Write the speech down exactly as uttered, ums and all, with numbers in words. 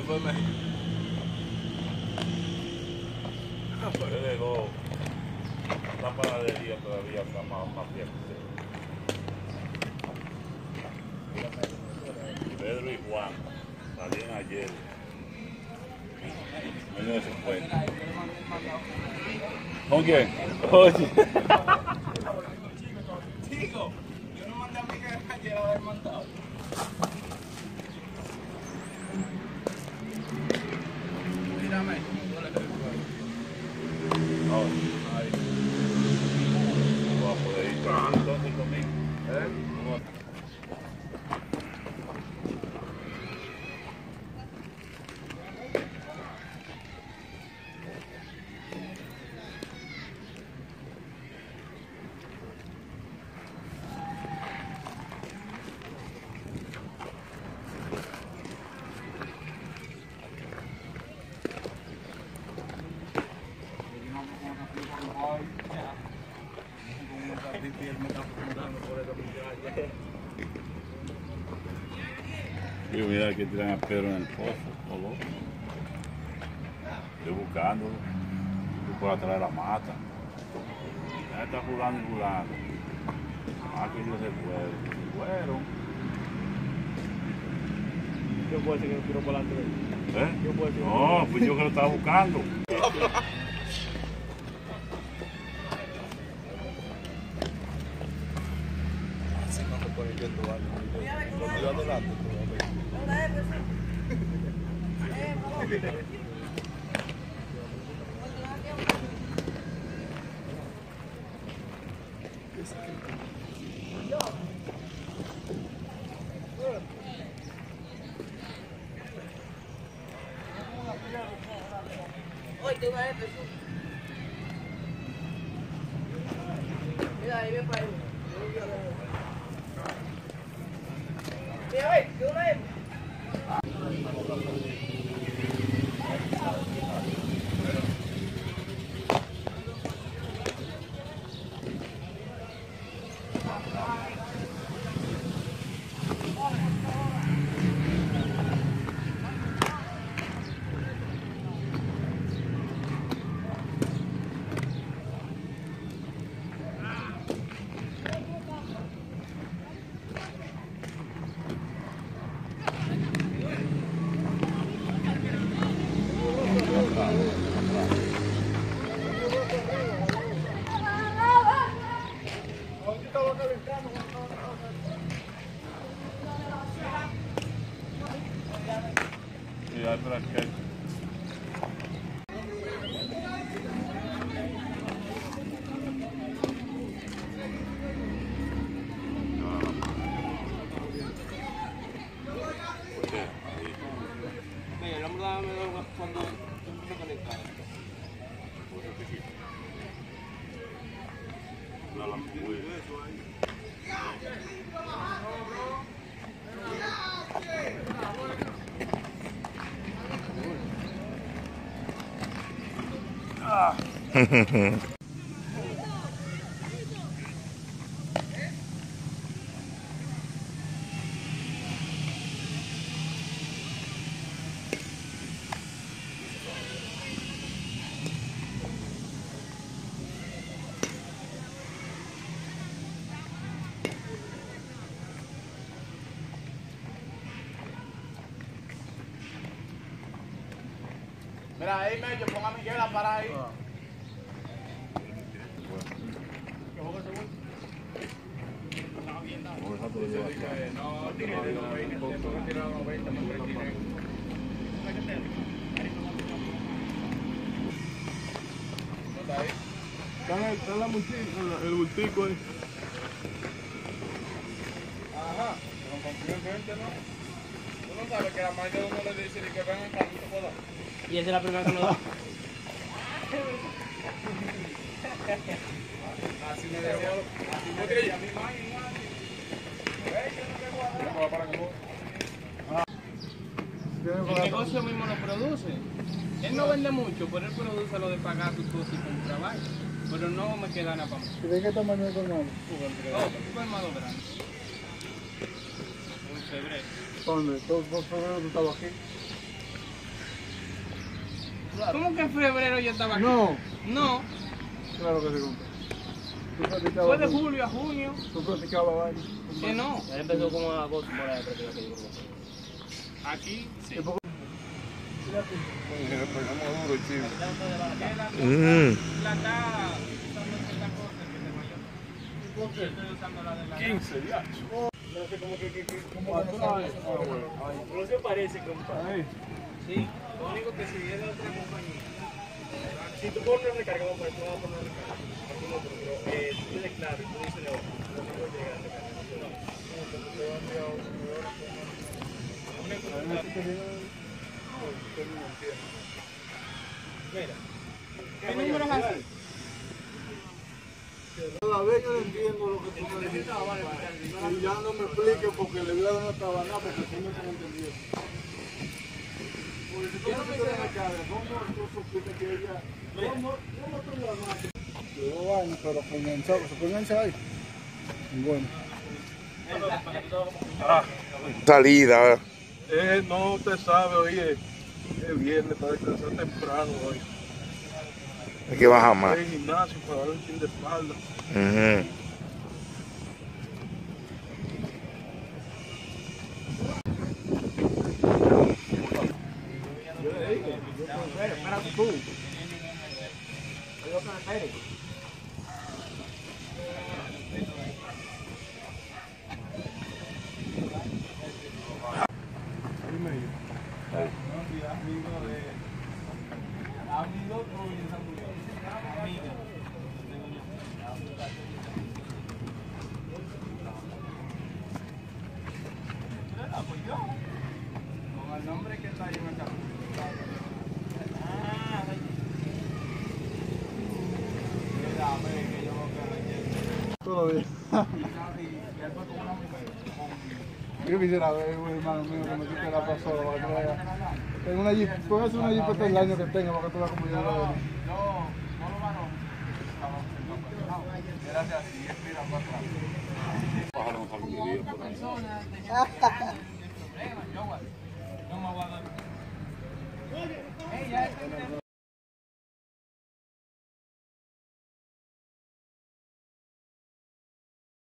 fue México. Le dejó una panadería todavía está más, más tiempo. Pedro y Juan salían ayer. En ese puente. ¿Con quién? Oye. Chico, yo no mandé a mi que ayer a haber mandado. Mírame. No, ahí. No va a poder ir entonces conmigo. ¿Eh? No va a... Yo mira que tiran a Pedro en el pozo, todo loco. Estoy buscándolo. Estoy por atrás de la mata. Ya está jugando y jugando. Ah, que ellos se fueron. Se fueron. ¿Qué puede ser que lo tiró por delante de él? ¿Eh? ¿Qué puede ser? No, fui yo que lo estaba buscando. Así no se pone viendo algo. Lo tiró adelante. Mira, ahí viene para ahí. Mira, ve, que una vez. Y hay para que... Mira, el hombre dame cuando se conecta. No la pude. Ah. Mira, ahí medio, ponga a Miguel a parar ahí. No, tiene de noventa, tengo que tirar noventa, me retiré. ¿No está ahí? Está la mochila, el bultico ahí. Ajá, pero confío en gente, ¿no? Tú no sabes que la madre de uno le dice que vengan acá, no te puedo dar. Y esa es la primera que nos da. Así me dejó. Así me dejó. A mi madre igual. El negocio mismo lo produce. Él no vende mucho, pero él produce lo de pagar sus cosas y comprar trabajo. Pero no me queda nada para mí. ¿Y de qué tamaño es tu hermano? Oh, fue armado grande. En febrero. ¿Dónde? ¿Todo febrero tú estabas aquí? ¿Cómo que en febrero yo estaba aquí? No, No, claro que sí, compa. Tú fue practicabas. de julio a junio. Tú practicabas vaina. Que no. Él empezó como a agosto por ahí, pero que yo Aquí sí. Pegamos duro, chivo. Mm. La está usando esta cosa que se mayor. Yo estoy usando la de la. quince, ya. No se parece, compadre. Sí, lo único que si es de otra compañía. Si tú pones una recarga, vamos a poner una recarga. Aquí no, pero eh, tú tienes claro y tú dices, no, no tengo que llegar a recargar. Mira, ¿Qué número es así? Cada vez yo no entiendo lo que tú me dices. Y ya no me expliques porque le voy a dar una tabana porque tú no te entendido. Porque si tú no me quieres recarga, ¿cómo tú supiste que ella... ¿Cómo, cómo tú la matas? Yo vaina, pero con enganchado, ¿se puede enganchar ahí? Bueno. Salida. Eh, no, usted sabe, oye, es viernes para descansar temprano hoy. Hay que bajar más. Voy al gimnasio para dar un chin de espalda. Ujú. Yo le dije, yo te espero, espérate tú. Yo te espero. Dime yo. Amigo de... Amigo tuyo, esa mujer. Amiga. Con el nombre que está ahí en el capítulo. Todo bien. Yo quisiera ver un hermano mío que me quite la pasola para que vea. Tengo una jeep, puedo hacer una jeep hasta el año que tenga para que tú veas como yo lo veo. No, no lo van a. Gracias, sí, espera para atrás. Bajaron a familia por ahí. Yo me voy a dar.